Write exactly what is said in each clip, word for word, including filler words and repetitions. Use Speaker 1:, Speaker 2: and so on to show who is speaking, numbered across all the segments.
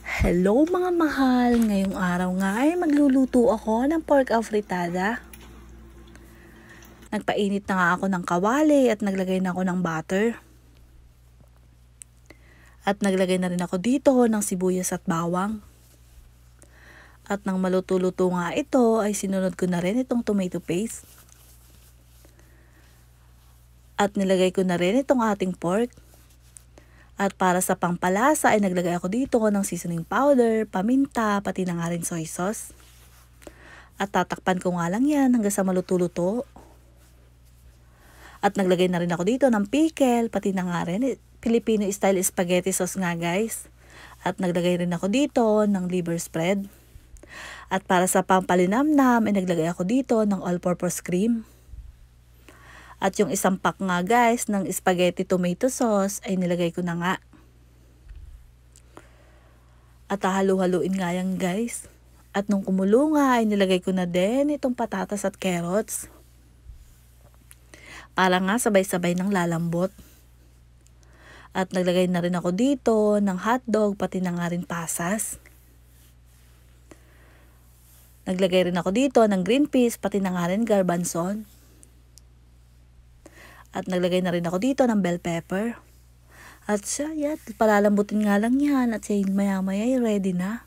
Speaker 1: Hello mga mahal! Ngayong araw nga ay magluluto ako ng pork afritada. Nagpainit na nga ako ng kawali at naglagay na ako ng butter. At naglagay na rin ako dito ng sibuyas at bawang. At nang maluto-luto nga ito ay sinunod ko na rin itong tomato paste. At nilagay ko na rin itong ating pork. At para sa pampalasa ay naglagay ako dito ng seasoning powder, paminta, pati na nga rin soy sauce. At tatakpan ko nga lang yan hanggang sa maluto-luto. At naglagay na rin ako dito ng pickle, pati na nga rin Filipino style spaghetti sauce nga guys. At naglagay rin ako dito ng liver spread. At para sa pampalinamnam ay naglagay ako dito ng all-purpose cream. At yung isang pack nga guys ng spaghetti tomato sauce ay nilagay ko na nga. At halu-haluin nga yan guys. At nung kumulo nga ay nilagay ko na din itong patatas at carrots. Para nga sabay-sabay ng lalambot. At naglagay na rin ako dito ng hotdog pati na nga rin pasas. Naglagay rin ako dito ng green peas pati na nga rin garbanzon. At naglagay na rin ako dito ng bell pepper. At siya, yan, palalambutin nga lang yan. At siya maya maya ay ready na.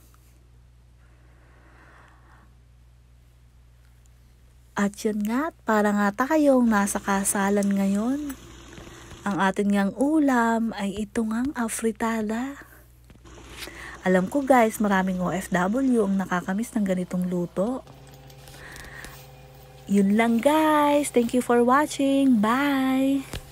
Speaker 1: At yun nga, para nga tayong nasa kasalan ngayon. Ang atin ngang ulam ay ito ngang afritada. Alam ko guys, maraming O F W ang nakakamiss ng ganitong luto. Yun lang guys. Thank you for watching. Bye!